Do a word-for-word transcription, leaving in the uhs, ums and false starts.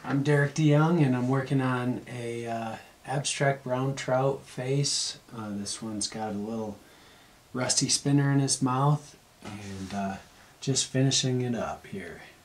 I'm Derek DeYoung, and I'm working on a uh, abstract brown trout face. Uh, this one's got a little rusty spinner in his mouth, and uh, just finishing it up here.